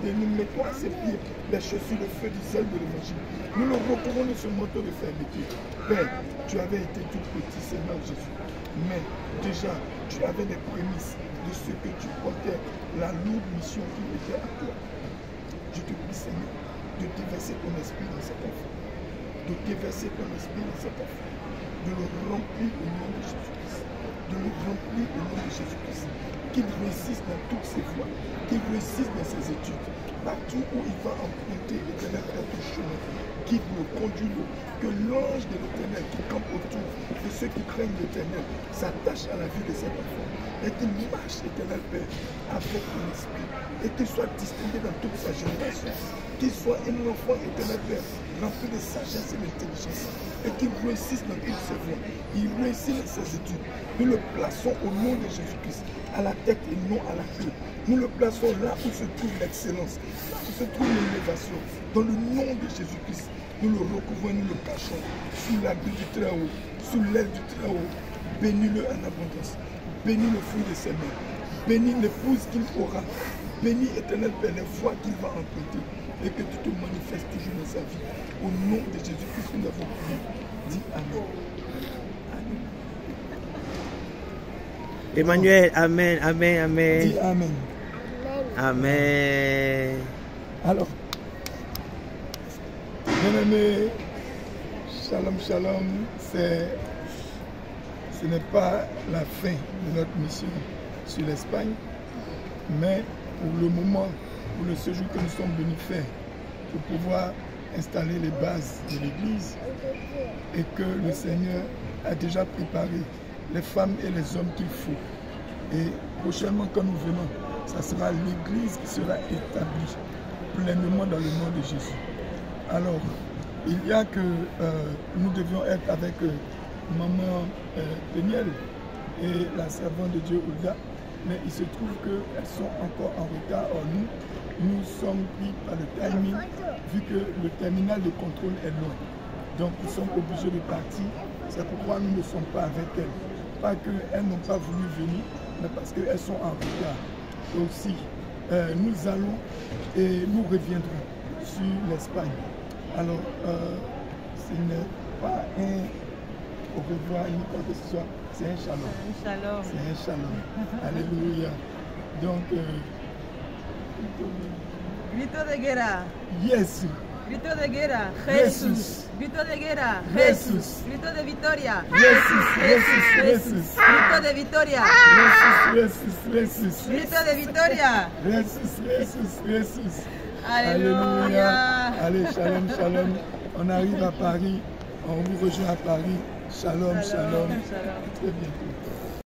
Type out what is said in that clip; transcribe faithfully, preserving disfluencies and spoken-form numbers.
et nous mettons à ses pieds les chaussures de feu du zèle de l'évangile. Nous le recouvrons de ce manteau de fermeté. Père, tu avais été tout petit, Seigneur Jésus. Mais déjà, tu avais les prémices de ce que tu portais, la lourde mission qui était à toi. Je te prie, Seigneur, de déverser ton esprit dans cet enfant. De déverser ton esprit dans cet enfant. De le remplir au nom de Jésus-Christ. De le remplir au nom de Jésus-Christ. Qu'il réussisse dans toutes ses voies. Qu'il réussisse dans ses études. Partout où il va emprunter l'éternel à ton chemin. Guide-le, conduis-le. Que l'ange de l'éternel qui campe autour de ceux qui craignent l'éternel s'attache à la vie de cet enfant. Et qu'il marche, éternel Père, avec ton esprit. Et qu'il soit distingué dans toute sa génération. Qu'il soit un enfant, éternel Père, rempli de sagesse et d'intelligence. Et qu'il réussisse dans toutes ses voies. Il réussit dans ses études. Nous le plaçons au nom de Jésus-Christ, à la tête et non à la queue. Nous le plaçons là où se trouve l'excellence, là où se trouve l'élévation. Dans le nom de Jésus-Christ, nous le recouvrons, nous le cachons sous l'abri du Très-Haut, sous l'aile du Très-Haut. Bénis-le en abondance. Bénis le fruit de ses mains. Bénis l'épouse qu'il aura. Bénis, éternel Père, les voies qu'il va emprunter. Et que tu te manifestes toujours dans sa vie. Au nom de Jésus-Christ, nous l'avons prié. Dis Amen. Amen. Emmanuel, Amen, Amen, Amen. Dis Amen. Amen. Alors, bien-aimés, shalom, shalom, c'est, ce n'est pas la fin de notre mission sur l'Espagne, mais pour le moment, pour le séjour que nous sommes venus faire, pour pouvoir installer les bases de l'Église et que le Seigneur a déjà préparé les femmes et les hommes qu'il faut. Et prochainement, quand nous venons, ça sera l'Église qui sera établie pleinement dans le nom de Jésus. Alors, il y a que euh, nous devions être avec euh, maman euh, Daniel et la servante de Dieu, Olga, mais il se trouve qu'elles sont encore en retard. Or, nous, nous sommes pris par le timing, vu que le terminal de contrôle est loin. Donc, nous sommes obligés de partir. C'est pourquoi nous ne sommes pas avec elles. Pas qu'elles n'ont pas voulu venir, mais parce qu'elles sont en retard. Aussi, euh, nous allons et nous reviendrons sur l'Espagne. Alors, euh, ce n'est pas un au revoir ni quoi que ce soit, c'est un shalom. Un shalom. C'est un shalom. Alléluia. Donc, euh, Grito de guerra. yes. Grito de guerra. Jesús. Jesús. Grito de guerra. Jesús. Jesús. Grito de victoria. Jesús, Jesús, Jesús. Grito de victoria. Jesús, Jesús, Grito de victoria. Jesús, Jesús, Jesús. Alléluia. Allez, shalom, shalom. On arrive à Paris. On vous rejoint à Paris. Shalom, shalom. Shalom. Très bientôt.